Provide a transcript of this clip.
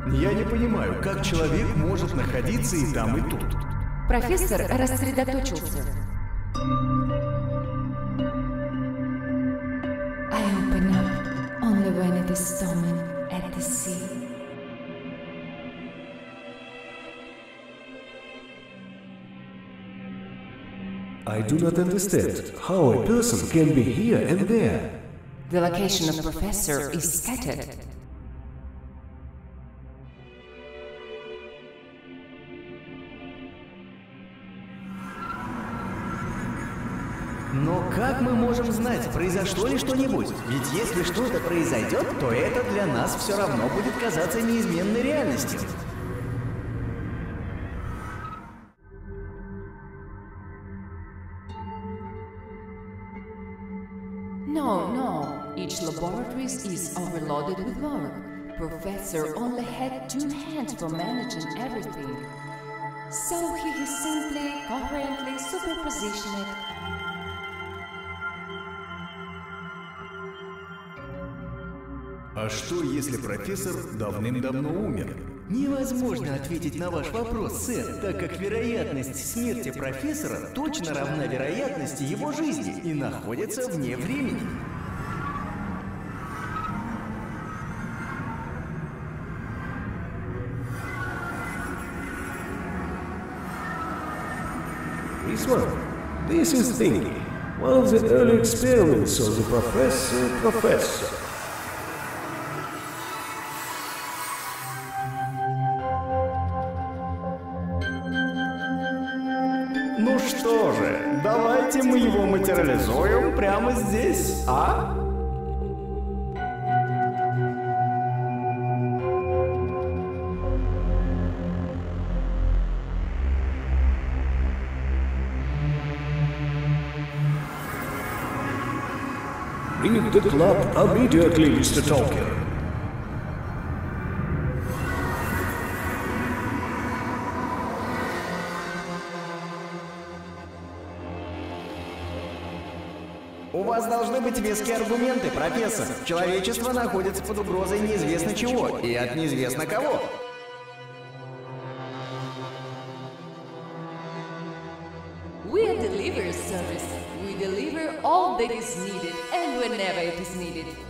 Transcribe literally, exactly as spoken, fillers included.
Я не понимаю, как человек может находиться и там, и тут. Профессор рассредоточился. I open up only when it is storming at the sea. I do not understand how a person can be here and there. The location of Professor is scattered. Но как мы можем знать, произошло ли что-нибудь? Ведь если что-то произойдет, то это для нас все равно будет казаться неизменной реальностью. No, no. Each laboratory is overloaded with work. Professor only had two hands for managing everything. So he is simply coherently superpositioned. А что, если профессор давным-давно умер? Невозможно ответить на ваш вопрос, сэр, так как вероятность смерти профессора точно равна вероятности его жизни и находится вне времени. This one. This is thinking. One of the early experiments of the professor, professor. Ну что же, давайте мы его материализуем прямо здесь, а? Leave the club immediately, мистер Толкин. У вас должны быть веские аргументы, профессор. Человечество находится под угрозой неизвестно чего и от неизвестно кого. We are delivery service. We deliver all that is needed and whenever it is needed.